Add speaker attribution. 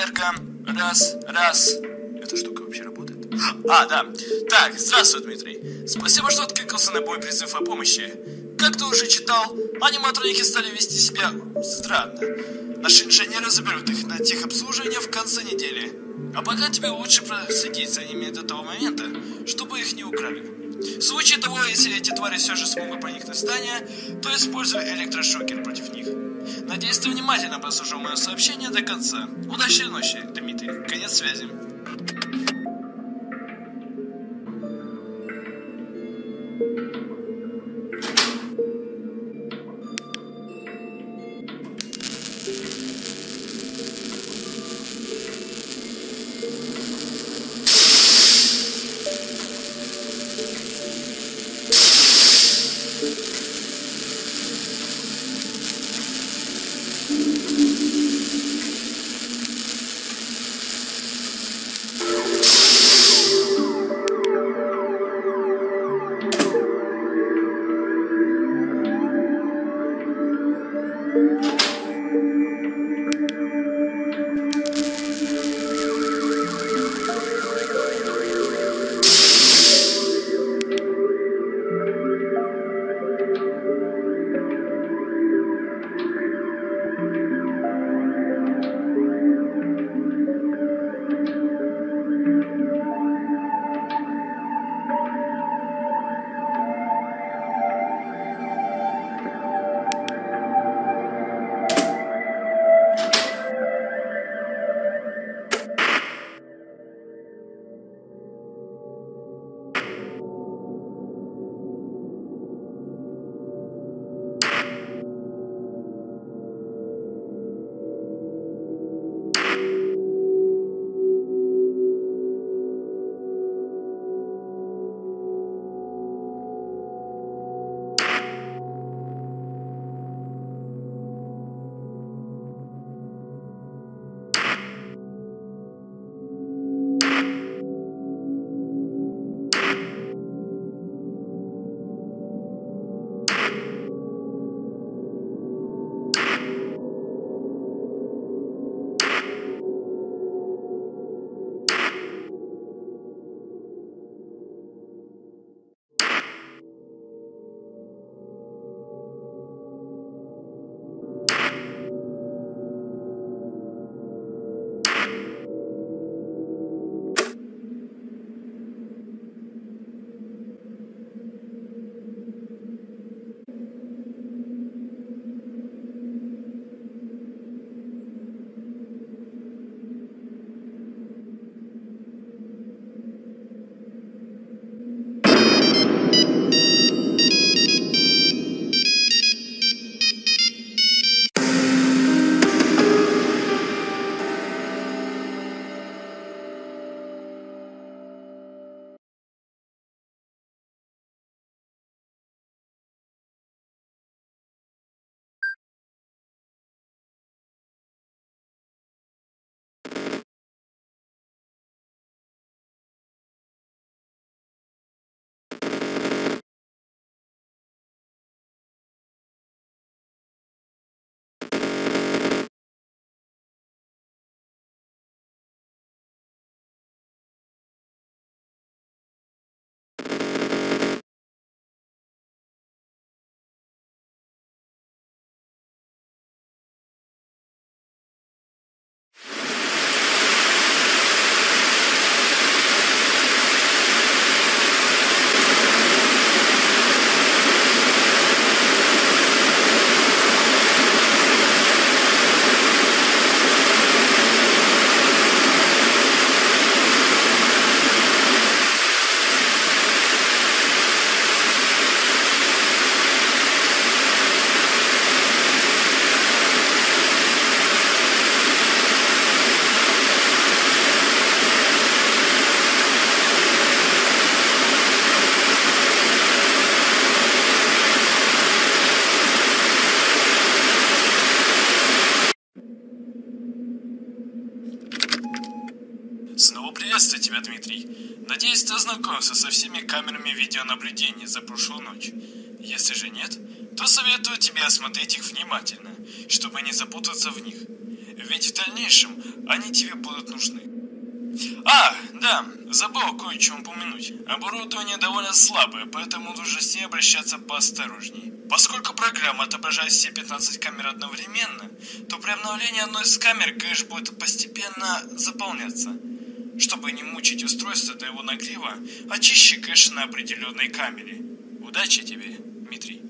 Speaker 1: Проверка. Раз. Эта штука вообще работает? А, да. Так, здравствуй, Дмитрий. Спасибо, что откликнулся на мой призыв о помощи. Как ты уже читал, аниматроники стали вести себя странно. Наши инженеры заберут их на техобслуживание в конце недели. А пока тебе лучше проследить за ними до того момента, чтобы их не украли. В случае того, если эти твари все же смогут проникнуть в здание, то используй электрошокер против них. Надеюсь, ты внимательно прослушал мое сообщение до конца. Удачной ночи, Дмитрий. Конец связи.
Speaker 2: Снова приветствую тебя, Дмитрий. Надеюсь, ты ознакомился со всеми камерами видеонаблюдения за прошлую ночь. Если же нет, то советую тебе осмотреть их внимательно, чтобы не запутаться в них. ведь в дальнейшем они тебе будут нужны. А, да, забыл кое-что упомянуть. Оборудование довольно слабое, поэтому нужно с ней обращаться поосторожней. Поскольку программа отображает все 15 камер одновременно, то при обновлении одной из камер кэш будет постепенно заполняться. Чтобы не мучить устройство до его нагрева, очищи кэш на определенной камере. Удачи тебе, Дмитрий.